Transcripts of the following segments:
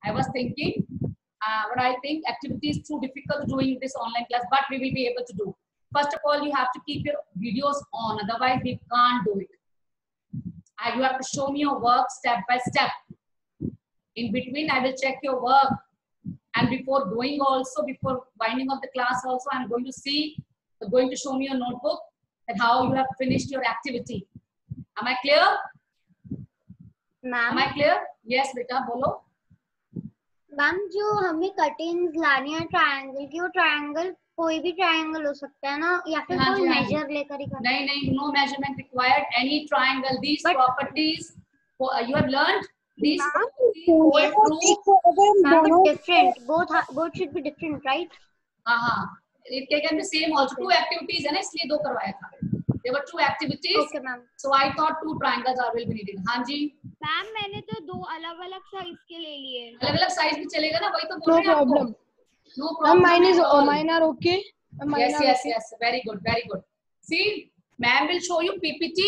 I was thinking, but I think activity is too difficult doing this online class, but we will be able to do. First of all, you have to keep your videos on, otherwise we can't do it. And you have to show me your work step by step. In between, I will check your work. And before going also, before winding up the class also, I'm going to see, going to show me your notebook and how you have finished your activity. Am I clear? Ma'am Am I clear? Yes, beta, bolo. Ma'am जो हमें cuttings लानी है triangle की, वो triangle कोई भी triangle हो सकता है ना, या फिर कोई मेजर लेकर ही करना है? नहीं, no measurement required. Any triangle, these properties you have learned. These properties hold true. Ma'am, but different. Both should be different, right? हाँ, it can be same also. Two activities है ना, इसलिए दो करवाया था. There were two activities. Okay, ma'am. So I thought two triangles will be needed. हाँ जी. Ma'am मैंने तो दो अलग-अलग साइज के ले लिए. अलग-अलग साइज भी चलेगा ना, वही तो बोल रहे हैं आपको. No problem. Ma'am, mine are okay. Yes. Very good. See, ma'am will show you PPT.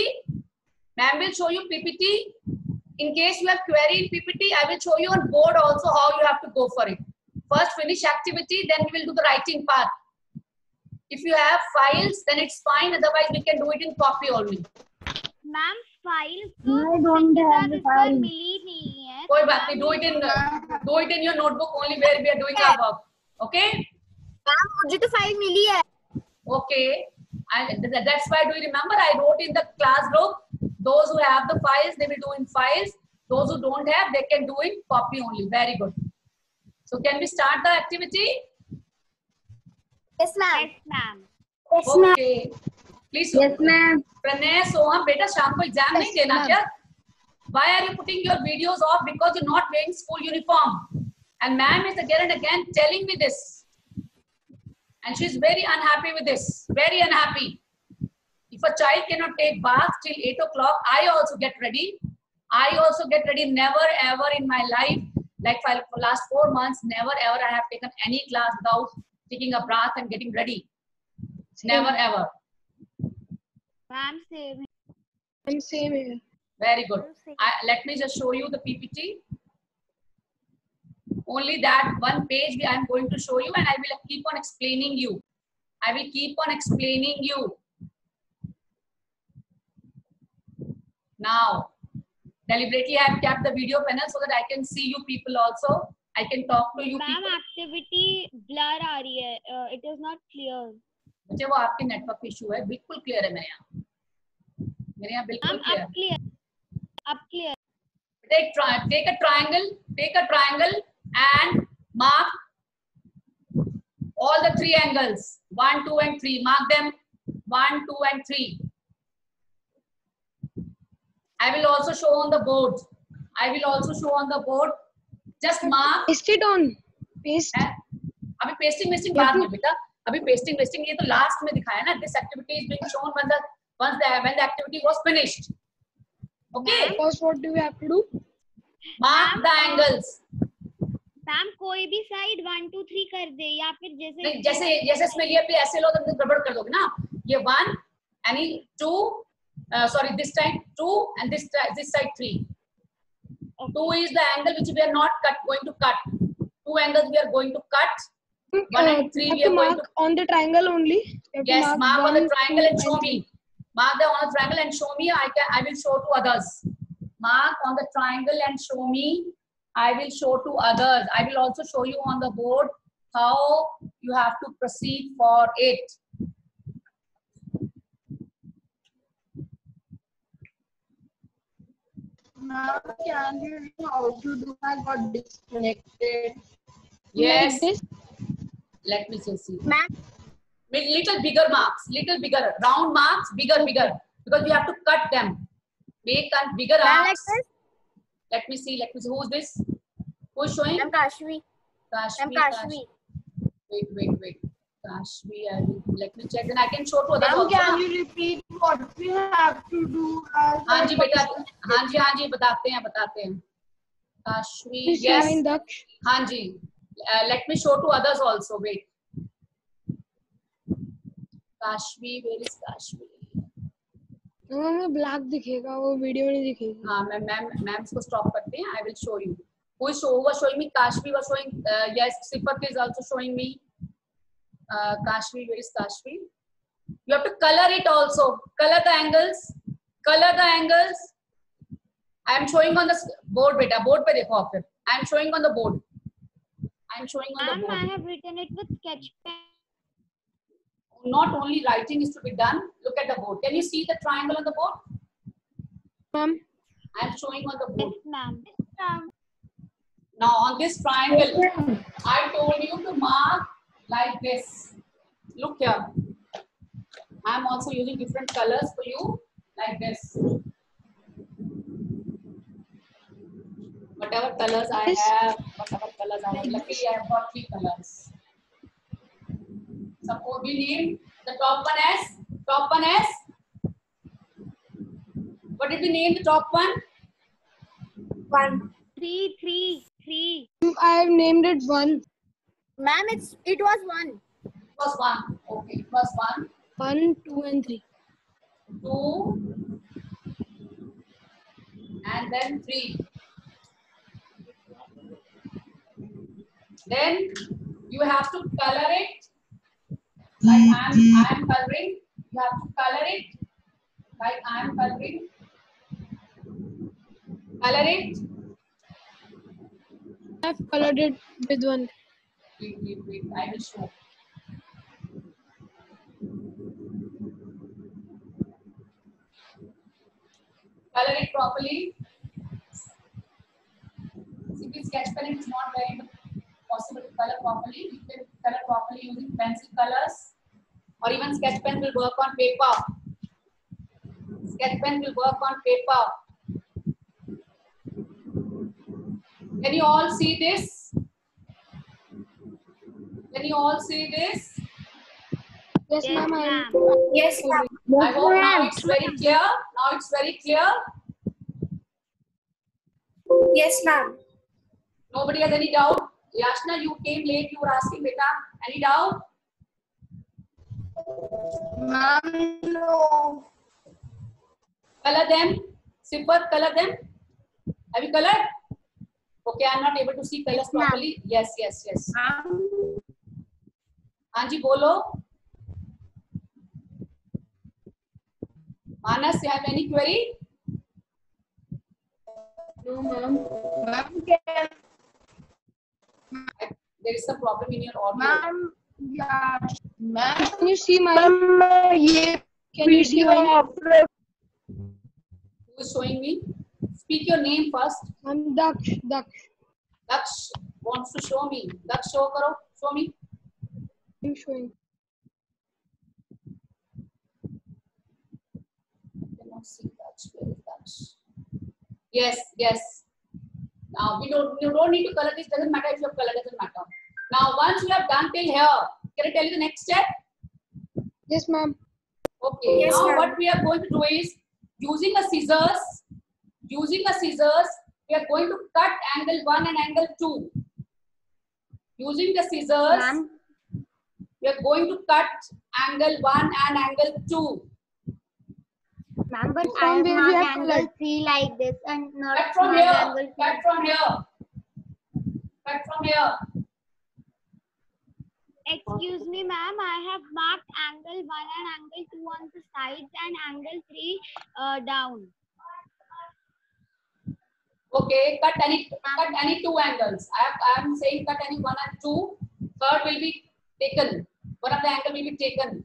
In case you have query in PPT, I will show you on board also how you have to go for it. First finish activity, then we will do the writing part. If you have files, then it's fine. Otherwise, we can do it in copy only. Ma'am files I don't have the file. मिली नहीं है. कोई बात नहीं. Do it in your notebook only where we are doing our work. Okay? Ma'am मुझे तो file मिली है. Okay. That's why, do you remember I wrote in the class group, those who have the files, they will do in files. Those who don't have, they can do in copy only. Very good. So can we start the activity? Yes, ma'am. Yes, ma'am. Yes, ma'am. Okay. Please. Yes, ma'am. Pranay, Soham, beta, शाम को exam नहीं देना क्या? Why are you putting your videos off? Because you're not wearing school uniform. And ma'am is again and again telling me this. And she's very unhappy with this. Very unhappy. If a child cannot take bath till 8 o'clock, I also get ready. Never ever in my life, like for last 4 months, never ever I have taken any class without taking a bath and getting ready. Never ever. Ma'am same. Same here. Very good. Let me just show you the PPT. Only that one page I am going to show you, and I will keep on explaining you. Now, deliberately I have kept the video panel so that I can see you people also. I can talk to you ma'am people. Activity blur आ रही है. It is not clear. मुझे वो आपके network issue है. बिल्कुल clear है मेरे यहाँ बिल्कुल क्लियर. अब clear. Take a triangle and mark all the three angles. 1, 2, and 3. Mark them. 1, 2, and 3. I will also show on the board. Just mark. Paste it on. Paste. अभी pasting बाद में बेटा. अभी pasting ये तो last में दिखाया ना. This activity is being shown when the activity was finished. Okay. First, what do we have to do? Mark the angles. Ma'am कोई भी साइड 1, 2, 3 कर दे, या फिर जैसे इसमें लिए पे ऐसे लो तो गड़बड़ कर दोगे ना. ये 1 and 2. Sorry, this time 2 and this side 3. 2 is the angle which we are not going to cut. 2 angles we are going to cut. 1 and 3 we are going to on the triangle only. Yes, mark on the triangle and show me. Mark on the triangle and show me. I will show to others. Mark on the triangle and show me. I will show to others. I will also show you on the board how you have to proceed for it. Now, can you how to do? I got disconnected. Yes. Like this? Let me just see. Ma'am. With little bigger marks, round marks, bigger, because we have to cut them. Make a bigger arcs. Like this? Let me see. Who's this? Who's showing? I'm Kashvi. Kashvi. Wait. Kashvi, let me check. Then I can show to others also. Can you repeat what we have to do? हाँ जी बेटा. हाँ जी बताते हैं. Kashvi. Yes. हाँ जी. Let me show to others also. Wait. Kashvi, where is Kashvi? Black दिखेगा, वो video नहीं दिखेगी. हाँ मैम इसको स्टॉप करते हैं. I will show you. who was showing me? Kashvi was showing. Yes, Sifat is also showing me. Kashvi, where is Kashvi? You have to color it also. Color the angles. Color the angles. I am showing on the board, beta. Board pe dekho aap. I am showing on the board. I am showing on the Ma'am, board. I have written it with sketch pen. Not only writing is to be done. Look at the board. Can you see the triangle on the board? Ma'am. I am showing on the board. Yes, ma'am. Now on this triangle, I told you to mark like this. Look here. I am also using different colors for you, like this. Whatever colors I have, luckily I have got 3 colors. Suppose we name the top one as, what did we name the top one? 1. 3, 3, 3. I have named it 1. Ma'am, it was 1. It was 1. Okay, it was 1. 1, 2, and 3. 2 and then 3. Then you have to color it like I am coloring. You have to color it like I am coloring. Color it. I have colored it with 1. Wait. I will show. Color it properly. See, with sketch pen it's not very possible to color properly. You can color properly using pencil colors, or even sketch pen will work on paper. Sketch pen will work on paper. Can you all see this? Can you all see this? Yes, Yes, ma'am. ma'am. Yes, ma'am. I hope now it's very clear. Now it's very clear. Yes, ma'am. Nobody has any doubt? Yashna, you came late. You were asking, beta. Any doubt? Ma'am, no. Color them. Sifat, color them. Have you colored? Okay, I'm not able to see colors properly. Yes. Anji, bolo. Manas, you have any query? No, ma'am. Ma'am, There is some problem in your audio. ma'am, yeah. Ma'am, can you see my? Can you see my? Who is showing me? Speak your name first. I'm Daksh. Daksh wants to show me. Daksh, show karo. Show me. I'm showing. I cannot see Daksh. Where is Daksh? Yes. Now you don't need to color this. Doesn't matter if you have color. Doesn't matter. Now once you have done till here, can I tell you the next step? Yes, ma'am. Okay. Yes, now ma'am. what we are going to do is using a scissors. We are going to cut angle 1 and angle 2. Using the scissors, Ma'am. we are going to cut angle 1 and angle 2. Ma'am, but From I have where we marked have angle colored? 3 like this and not Cut from marked here. angle 2. Cut from here. Cut from here. Excuse me, ma'am. I have marked angle 1 and angle 2 on the sides and angle 3 down. Okay, cut any 2 angles. I am saying cut any 1 and 2. Third will be taken. One of the angle will be taken.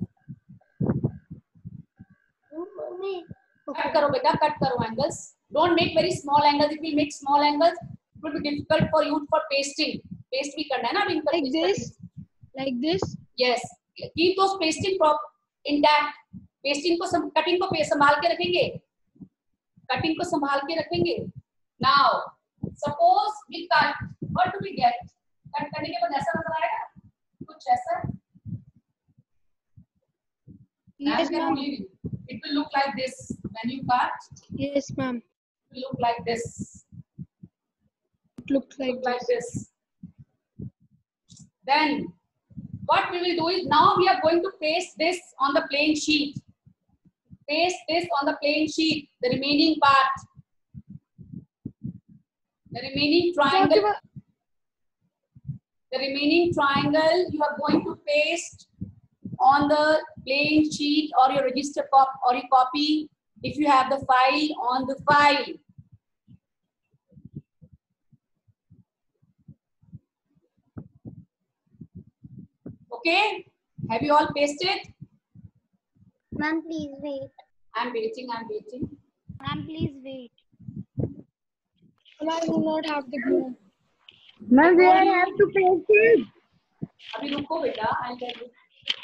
Cut karo beta, cut karo angles. Don't make very small angles. If you make small angles, it will be difficult for you for pasting. Paste bhi karna hai na abhi. Like this? Like this? Yes. Keep those pasting intact. Pasting को cutting को संभाल के रखेंगे. Cutting को संभाल के रखेंगे. Now, suppose we cut. What do we get? Cut करने के बाद ऐसा नजर आएगा. कुछ ऐसा. Yes, ma'am. It will look like this when you cut. Yes, ma'am. It will look like this. It looks like Look like this. Then what we will do is now we are going to paste this on the plain sheet. Paste this on the plain sheet, the remaining part. The remaining triangle. The remaining triangle you are going to paste on the plain sheet or your register or your copy if you have the file on the file. Okay, have you all pasted? Ma'am, please wait. I'm waiting, I'm waiting. Ma'am, please wait. I do not have the glue. Ma'am, where I have to paste it? Abhi ruko beta, I'll tell you.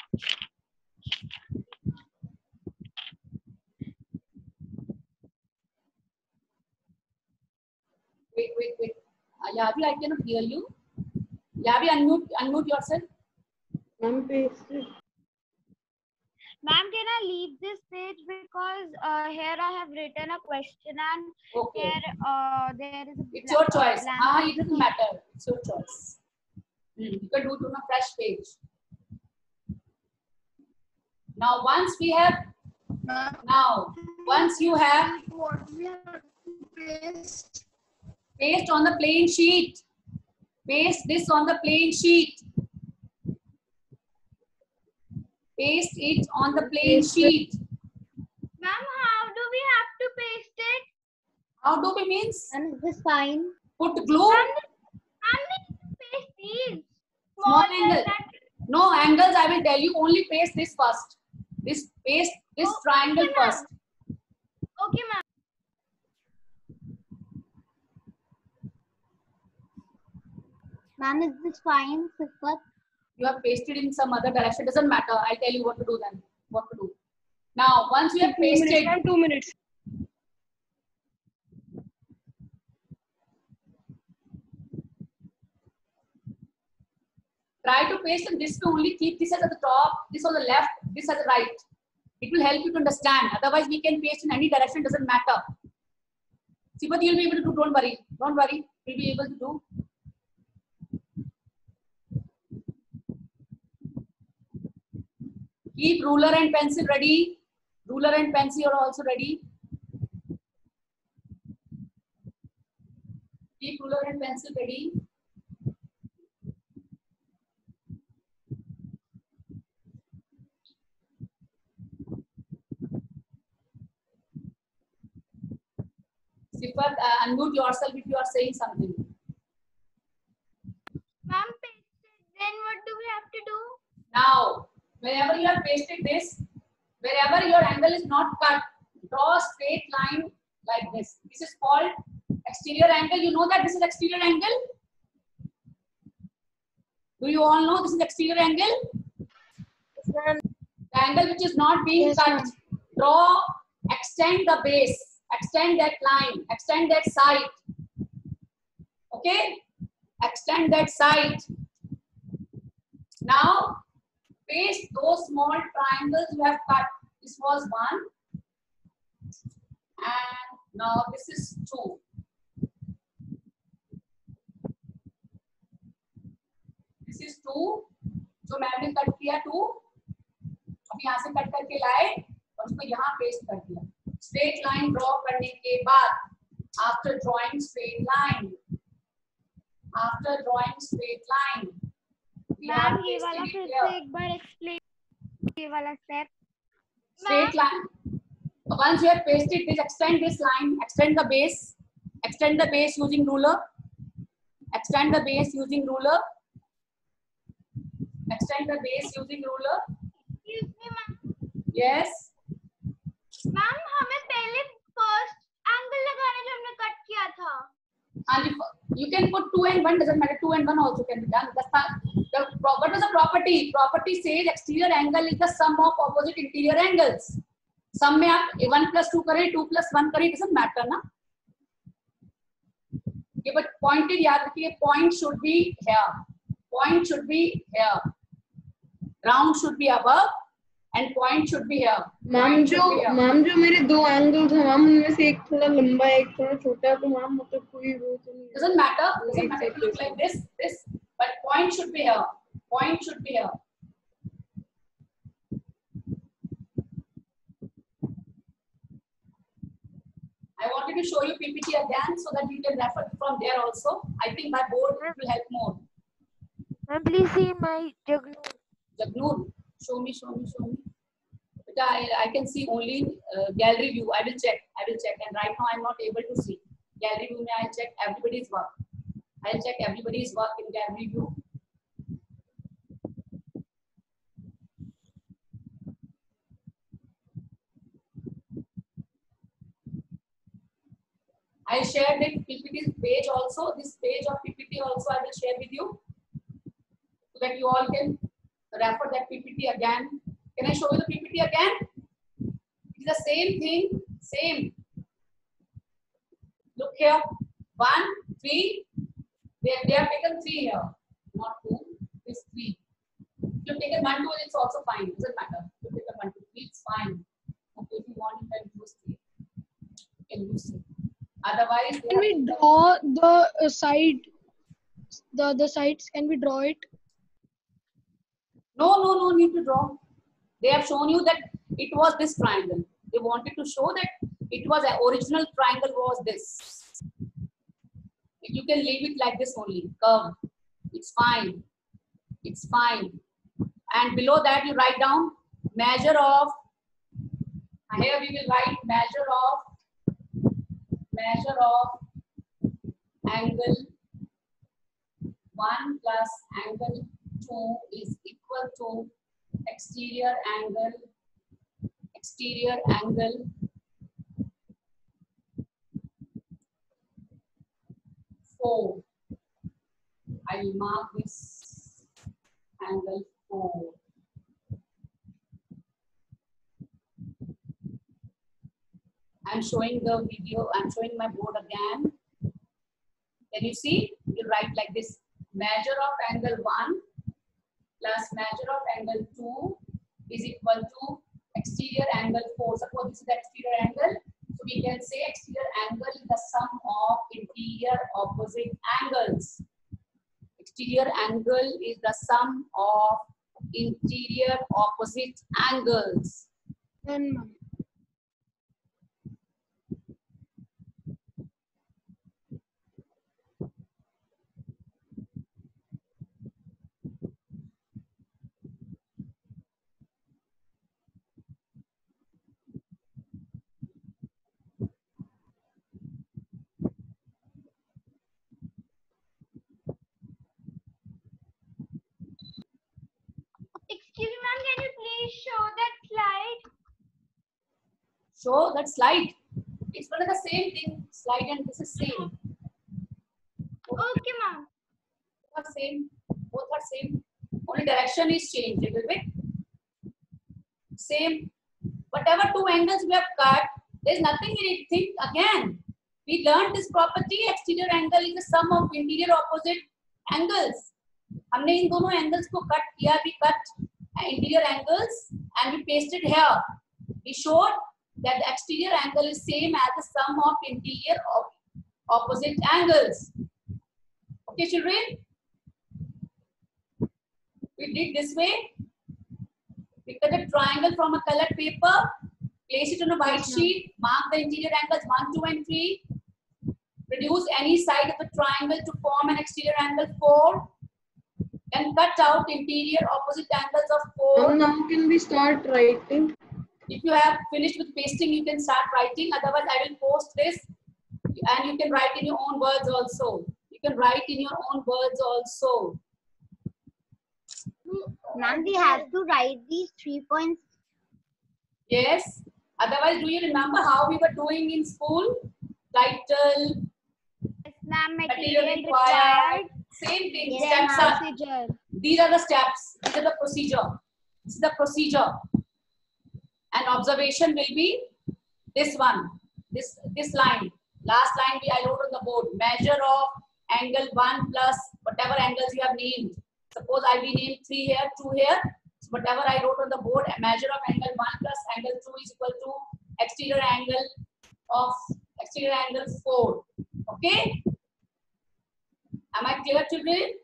Wait. Yavi, I cannot hear you. Yavi, unmute yourself. Ma'am, pasted. Ma'am, can I leave this page because here I have written a question and Okay. here there is a It's your choice. blank It doesn't matter. It's your choice. You can do it on a fresh page. Now, once you have, What we have to paste? paste on the plain sheet. Paste this on the plain sheet. Paste it on the plain sheet. Ma'am, how do we have to paste it? How do we means? And is this fine? Put glue. Ma'am, paste these. Small angle. No angles, I will tell you. Only paste this first. Paste this triangle first. Okay, ma'am. Ma'am, is this fine, Sifat? You have pasted in some other direction. Doesn't matter. I'll tell you what to do then. What to do. Now, once you have pasted. 2 minutes. Try to paste in this to only keep this at the top, this on the left, this at the right. It will help you to understand. Otherwise, we can paste in any direction, doesn't matter. Sipat, you'll be able to do, don't worry. Don't worry, we'll be able to do. Keep ruler and pencil ready. Ruler and pencil are also ready. Keep ruler and pencil ready. Sifat, unmute yourself if you are saying something. Ma'am, then what do we have to do? Now, wherever you have pasted this, wherever your angle is not cut, draw a straight line like this. This is called exterior angle. You know that this is exterior angle? Do you all know this is exterior angle? The angle which is not being cut. Draw, extend the base, extend that line, extend that side. Okay? Extend that side. Now, paste those small triangles you have cut. This was 1. And now this is 2. This is 2. जो मैंने cut किया 2. अब यहाँ से cut करके लाए और उसको यहाँ पेस्ट कर दिया. Straight line draw करने के बाद, after drawing straight line, ma'am ये वाला फिर से एक बार एक्सप्लेन, ये वाला step. Straight line. Once you have pasted this, extend this line, extend the base using ruler. Extend the base using ruler. Extend the base using ruler. Excuse me, ma'am. Yes. Ma'am हमें पहले first angle लगाने जो हमने cut किया था. And you can put 2 and 1, doesn't matter. 2 and 1 also can be done. What is the property? Property says exterior angle is the sum of opposite interior angles. Sum में आप 1 plus 2 करें, 2 plus 1 करें, it doesn't matter ना. ये but pointed याद रखिए, point should be here. Point should be here. Round should be above and point should be here. Ma'am जो मेरे 2 एंगल थे मैम, उनमें से एक थोड़ा लंबा है, एक थोड़ा छोटा है, तो मैम मतलब कोई वो तो नहीं. Doesn't matter. Doesn't matter if you look like this, but point should be here. Point should be here. I wanted to show you PPT again so that you can refer from there also. I think my board will help more. Ma'am, please see my Jagnoor. Jagnoor, show me. But I can see only gallery view. I will check. And right now I'm not able to see. Gallery view, I check everybody's work. I'll check everybody's work in gallery view. I shared it PPT page also. This page of PPT also I will share with you so that you all can refer that PPT again. Can I show you the PPT again? It is the same thing, same. Look here, 1, 3. They have taken 3 here, not 2. This 3. If you've taken 1, 2, it's also fine. Doesn't matter. If you've taken 1, 2, 3, it's fine. Okay, if you want, you can use 3. You can use 3. Otherwise, Can we draw the side, the sides? Can we draw it? No need to draw. They have shown you that it was this triangle. They wanted to show that it was an original triangle was this. You can leave it like this only, curve. It's fine. It's fine. And below that you write down measure of. Here we will write measure of angle 1 plus angle 2 is equal to exterior angle 4. I will mark this angle 4. I'm showing the video. I'm showing my board again. Can you see? You write like this: measure of angle 1 plus measure of angle 2 is equal to exterior angle 4. Suppose this is the exterior angle. So we can say exterior angle is the sum of interior opposite angles. Exterior angle is the sum of interior opposite angles. Then Excuse me, ma'am, can you please show that slide? Show that slide. It's one of the same thing. Slide and this is same. Okay, ma'am. Both are same. Both are same. Only direction is changed a little bit. Same. Whatever 2 angles we have cut, there's nothing in it. Think again. We learned this property. Exterior angle is the sum of interior opposite angles. हमने इन दोनों angles को cut किया. We cut interior angles and we pasted here. We showed that the exterior angle is same as the sum of interior of opposite angles. Okay, children? We did this way. We cut a triangle from a colored paper, place it on a white sheet, mark the interior angles 1, 2, and 3. Produce any side of the triangle to form an exterior angle 4. And cut out interior opposite angles of 4. Now can we start writing? If you have finished with pasting, you can start writing. Otherwise, I will post this and you can write in your own words also. You can write in your own words also. Ma'am, we have to write these 3 points. Yes. Otherwise, do you remember how we were doing in school? Title, Yes, ma'am, material material required. required. Same thing. Yes, Steps are. Procedure. These are the steps. These are the procedure. This is the procedure. And observation will be this one. This line. Last line I wrote on the board. Measure of angle 1 plus whatever angles you have named. Suppose I will name 3 here, 2 here. So whatever I wrote on the board, a measure of angle 1 plus angle 2 is equal to exterior angle 4. Okay? Am I clear, children?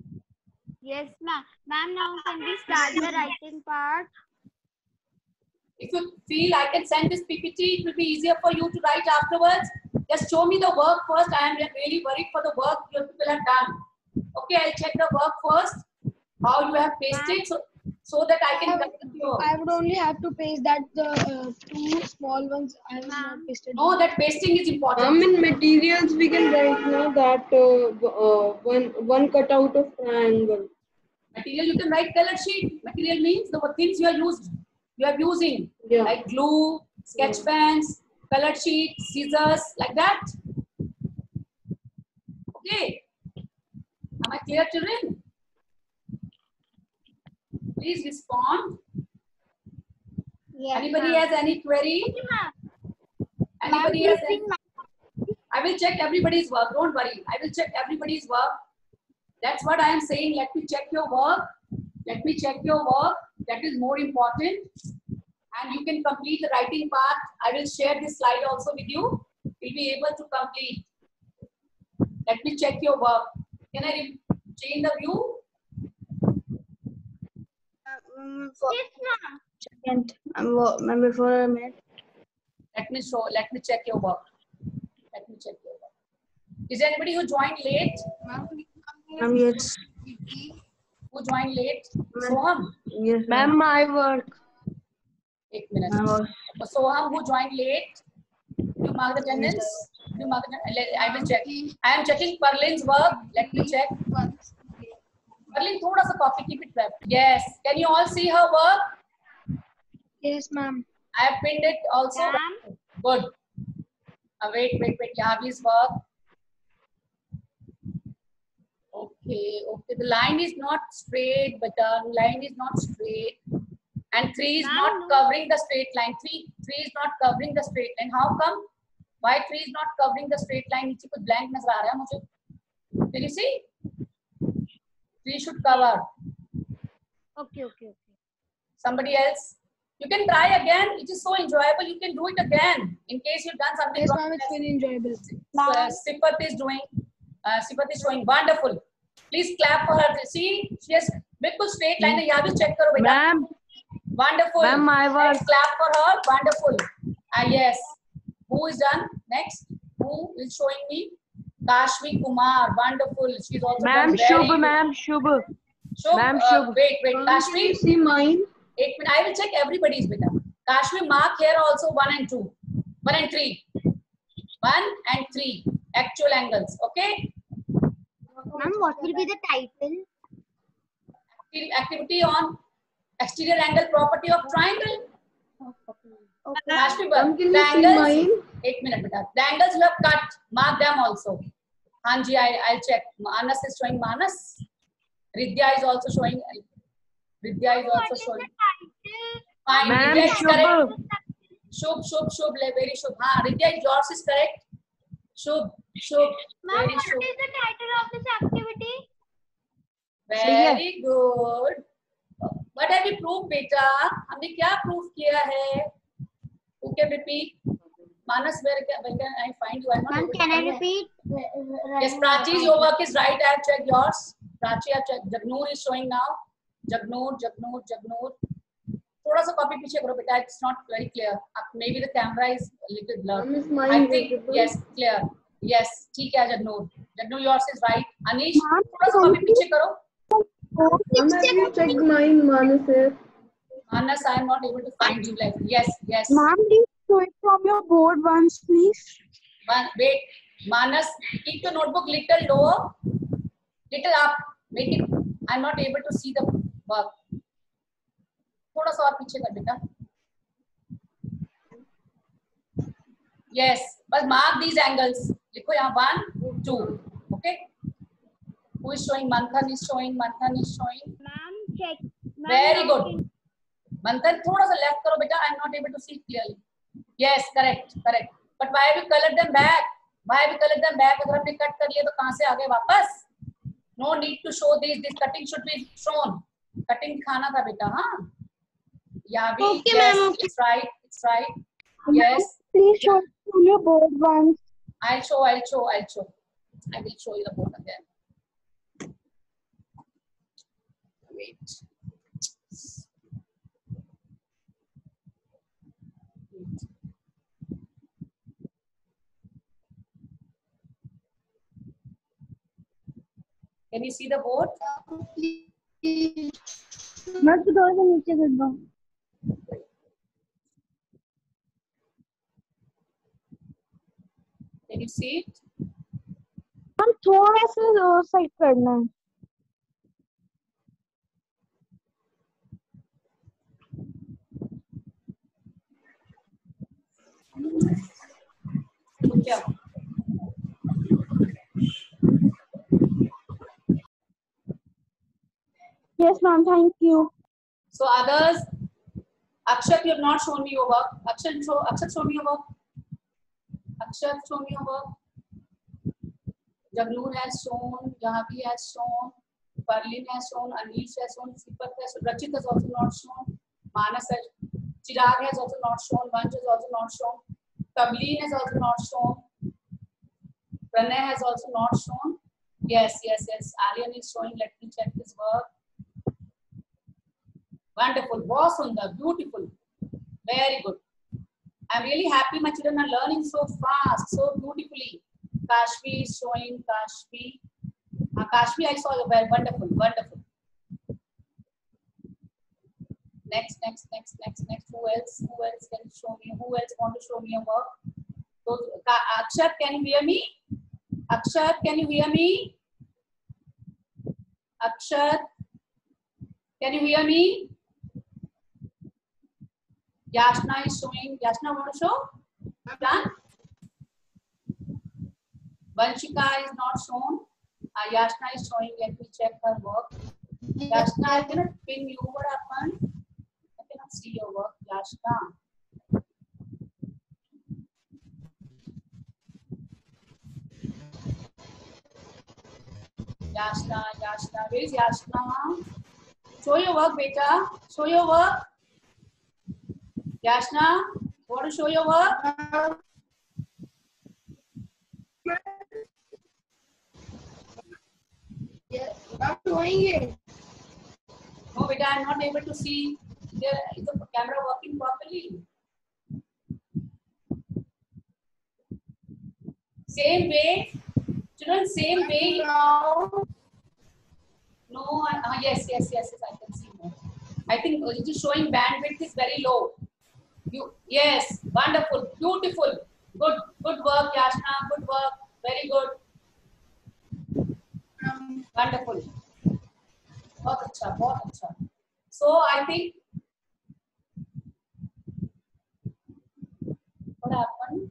Yes, ma'am. Ma'am, now can we start the writing part? If you feel I can send this PPT, it will be easier for you to write afterwards. Just show me the work first. I am really worried for the work your people have done. Okay, I'll check the work first. How you have pasted, so that I can correct your. I would only have to paste that the two small ones I have not pasted. No, that pasting is important. In materials we can write now that one cutout of triangle. Material you can write colored sheet. Material means the things you are using, Yeah. like glue, sketch pens, colored sheet, scissors, like that. Okay. Am I clear, children? Please respond. Yes, Anybody ma'am. has any query? Anybody has any? I will check everybody's work. Don't worry. I will check everybody's work. That's what I am saying. Let me check your work. Let me check your work. That is more important. And you can complete the writing part. I will share this slide also with you. You'll be able to complete. Let me check your work. Can I change the view? Ma'am, before a minute. Let me check your work. Let me check your work. Is there anybody who joined late? Ma'am, yes. Who joined late? Soham. Yes, ma'am, my work. 1 minute. Soham, who joined late? You mark the attendance. You mark the attendance. I will check. I am checking Parlin's work. Let me check. Parlin, thoda sa copy, keep it web. Yes. Can you all see her work? Yes, ma'am. I have pinned it also. Good. Wait. Yavi's work. Okay. The line is not straight, but the line is not straight. And 3 is not covering the straight line. 3 is not covering the straight line. How come? Why 3 is not covering the straight line? नीचे कुछ blank नजर आ रहा है मुझे. Can you see? 3 should cover. Okay. Somebody else? You can try again. It is so enjoyable. You can do it again. In case you've done something Yes, wrong. ma'am, it's very enjoyable. Sipat is doing. Sipat is showing. Wonderful. Please clap for her. See, she has बिल्कुल straight line है. यहाँ भी check करो बेटा. Ma'am. Wonderful. Ma'am, my work. Let's clap for her. Wonderful. Yes. Who is done? Next. Who is showing me? Kashmi Kumar. Wonderful. She's also Ma'am, done very Shubh, good. ma'am, Shubh. Shubh, Ma'am, Shubh. wait. Can Kashmi, you see mine? 8 minutes. I will check everybody's beta. Kashmi, mark here also 1 and 2. 1 and 3. 1 and 3. Actual angles. Okay? Ma'am, what will be the title? Activity on exterior angle property of triangle. Okay. Kashmi, Ma'am, can the you see angles. mine? 8 minutes beta. The angles you have cut. Mark them also. Hanji, I'll check. Manas is showing Manas. Ridya is also showing. Ridya is also showing. Fine. Ma'am, Ridya is correct. Shubh. Shubh, very Shubh. Ridya, yours is correct. Shubh, Ma'am, very what Shubh. is the title of this activity? Very good. What have we proved, beta? हमने क्या prove किया है? Who can repeat? Manas, where can I find you? I'm not Ma'am, able to can I find you. repeat? Yes, Prachi, your work is right. I have checked yours. Prachi, I have checked. Jagnoor is showing now. Jagnoor. थोड़ा सा copy पीछे करो बेटा. It's not very clear. Maybe the camera is a little blurred. Ma'am, is mine I think visible? yes, clear. Yes, ठीक है Jagnoor. Jagnoor, yours is right. Anish, थोड़ा सा copy पीछे करो. Ma'am, have you checked mine, Manas? Manas, I am not able to find you. Like yes. Ma'am, please show it from your board once, please. Wait, Manas, keep your notebook little lower, little up. Make it. I'm not able to see the work. थोड़ा सा और पीछे कर बेटा. Yes, but mark these angles. लिखो यहाँ 1, 2. Okay. Who is showing? Manthan is showing. Ma'am, check. Very good. Manthan, थोड़ा सा left करो बेटा. I'm not able to see clearly. Yes, correct. But why have you colored them back? अगर हमने cut कर लिया तो कहाँ से आ गए वापस? No need to show this. This cutting should be shown. Cutting दिखाना था बेटा, हाँ? Yeah, Okay, yes, ma'am. it's right. Yes, Please show it from your board once. I'll show. I will show you the board again. Wait. Can you see the board? मैं तो थोड़ा सा नीचे कर दो. Can you see it? हम थोड़ा सा साइड करना है. Yeah. Yes, ma'am. Thank you. So others, Akshat, you have not shown me your work. Akshat, show me your work. Akshat, show me your work. Jagloon has shown, Jahavi has shown, Parlin has shown, Anish has shown, Sipat has shown, Rachit has also not shown, Manas has, Chirag has also not shown, Vansh has also not shown, Tableen has also not shown, Pranay has also not shown. Yes. Aryan is showing. Let me check his work. Wonderful. Very sundar. Beautiful. Very good. I'm really happy my children are learning so fast, so beautifully. Kashvi is showing. Kashvi. Kashvi, I saw you. Well, wonderful. Wonderful. Next. Who else can show me? Who else want to show me a work? So, Akshat, can you hear me? Akshat, can you hear me? Akshat, can you hear me? Yashna is showing. Yashna, want to show? Done? Vanshika is not shown. Yashna is showing. Let me check her work. Yashna, I cannot pin you. What happened? I cannot see your work, Yashna. Yashna, where is Yashna? Show your work, beta. Show your work. Yashna, want to show your work? Yes, I'm showing it. No, beta, I'm not able to see. Is the camera working properly? Same way. Children, same way. No, yes, I can see more. I think it is showing bandwidth is very low. Yes, wonderful, beautiful, good work, Yashna, good work, very good, wonderful. बहुत अच्छा. So I think what happened?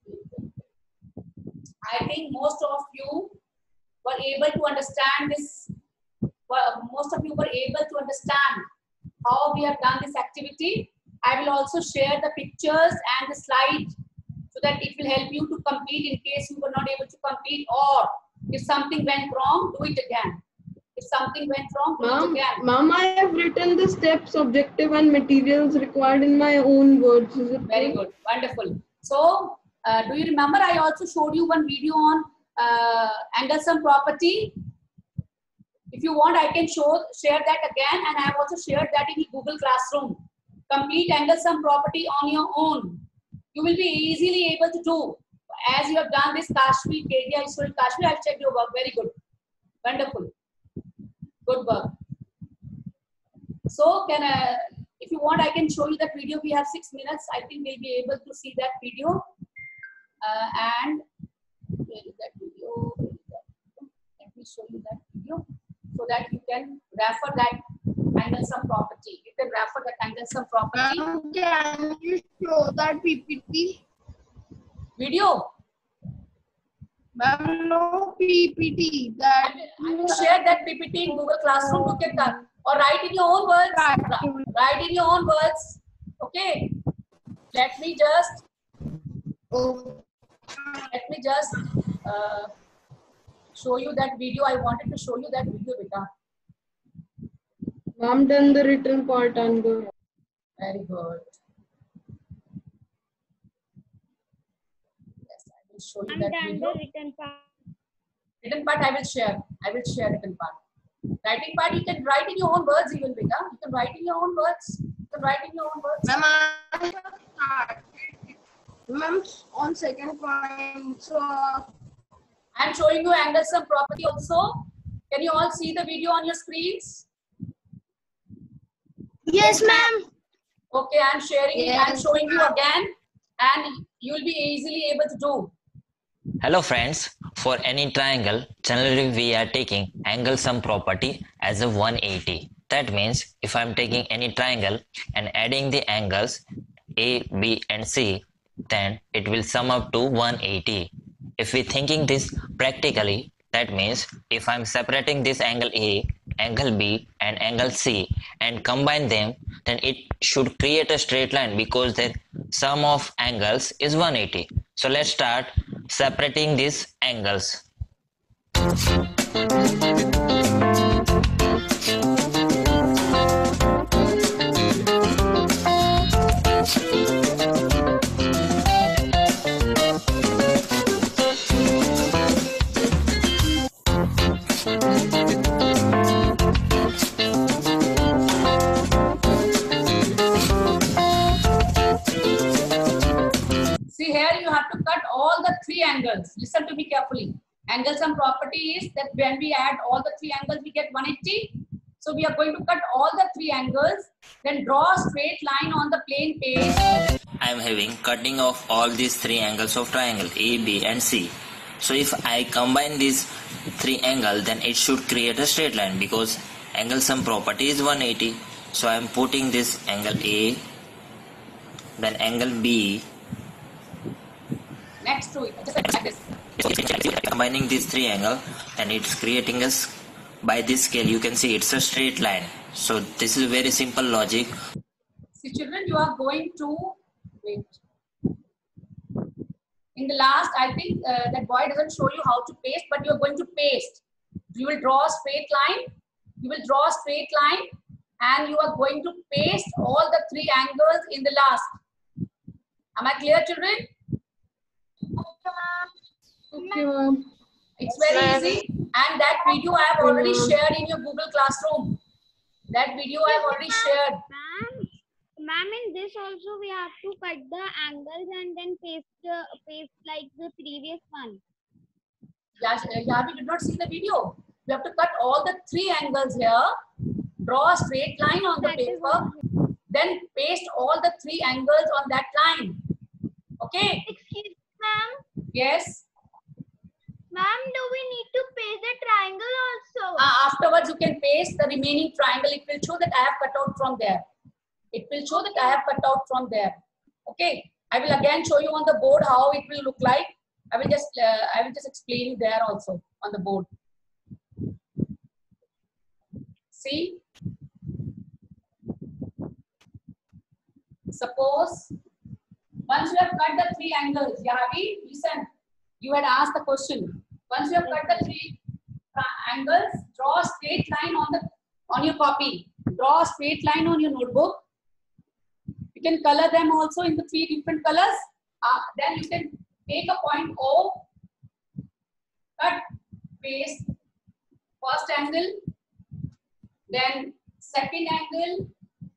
I think most of you were able to understand this. Most of you were able to understand how we have done this activity. I will also share the pictures and the slide so that it will help you to complete in case you were not able to complete, or if something went wrong, do it again. If something went wrong, do it again. Ma'am, I have written the steps, objective and materials required in my own words. Is it very good? Wonderful. So, do you remember I also showed you one video on angle sum property? If you want, I can share that again, and I have also shared that in Google Classroom. Complete angle sum property on your own. You will be easily able to do. As you have done this, Kashvi, KD, I showed Kashvi, I've checked your work. Very good. Wonderful. Good work. So, if you want, I can show you that video. We have 6 minutes. I think we'll be able to see that video. And where is that video? Let me show you that video so that you can refer that angle sum property. You can refer that angle sum property. Can you show that PPT? Video? Ma'am, no PPT. That I will share that PPT in Google Classroom. Look at that. Or write in your own words. Write in your own words. Okay. Let me just show you that video. I wanted to show you that video, beta. Ma'am, done the written part and the. Very good. Yes, I will show you that video. Written part. Written part I will share. I will share written part. Writing part you can write in your own words even, beta. You can write in your own words. You can write in your own words. Ma'am, I have started. Ma'am, on second point. So I am showing you angle sum property also. Can you all see the video on your screens? Yes, ma'am. Okay, I'm sharing it. I'm showing you again, and you'll be easily able to do. Hello friends, for any triangle, generally we are taking angle sum property as a 180. That means if I am taking any triangle and adding the angles A, B and C, then it will sum up to 180. If we thinking this practically, that means if I am separating this angle A, angle B and angle C and combine them, then it should create a straight line because the sum of angles is 180. So let's start separating these angles. See here, you have to cut all the three angles. Listen to me carefully. Angle sum property is that when we add all the three angles, we get 180. So we are going to cut all the three angles, then draw a straight line on the plane page. I am having cutting of all these three angles of triangle A, B and C. So if I combine these three angles, then it should create a straight line because angle sum property is 180. So I am putting this angle A, then angle B. Next to it, just like this. Combining these three angles and it's creating us, by this scale you can see it's a straight line. So this is very simple logic. See children, you are going to, wait. In the last, I think that boy doesn't show you how to paste, but you are going to paste. You will draw a straight line. You will draw a straight line and you are going to paste all the three angles in the last. Am I clear children? Okay, ma'am. It's very easy, and that video I have already shared in your Google Classroom. That video I have already shared. Ma'am, in this also we have to cut the angles and then paste like the previous one. Yavi did not see the video. You have to cut all the three angles here, draw a straight line on the paper, then paste all the three angles on that line. Okay? Excuse me, ma'am. Yes. Ma'am, do we need to paste the triangle also? Afterwards, you can paste the remaining triangle. It will show that I have cut out from there. It will show that I have cut out from there. Okay. I will again show you on the board how it will look like. I will just explain you there also on the board. See. Suppose once you have cut the three angles, Yavi, listen. You had asked the question. Once you have cut the three angles, draw a straight line on your copy. Draw a straight line on your notebook. You can color them also in the three different colors. Then you can take a point O, cut, paste, first angle, then second angle,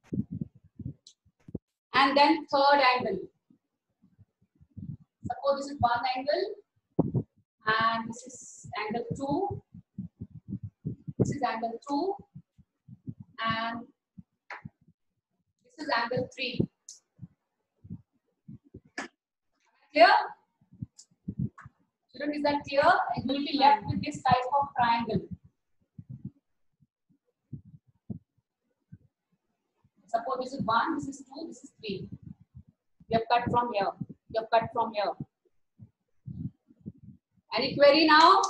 and then third angle. Suppose this is one angle, and this is angle 2. This is angle 2, and this is angle 3. Clear? Children, is that clear? And you will be left with this type of triangle. Suppose this is 1, this is 2, this is 3. You have cut from here. You have cut from here. Any query now?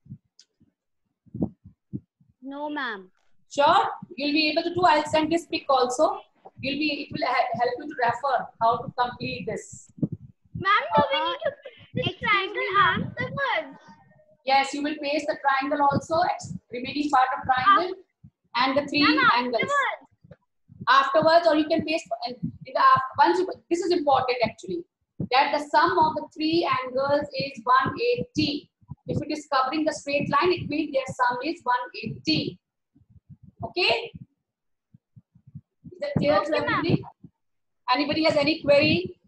No, ma'am. Sure, you'll be able to do. I'll send this pic also. It will help you to refer how to complete this. Ma'am, do we need to paste this triangle afterwards? Yes, you will paste the triangle also, remaining part of triangle, and the three angles. Afterwards, or you can paste this is important actually. That the sum of the three angles is 180. If it is covering the straight line, it means their sum is 180. Okay? Is that clear to everybody? Anybody has any query?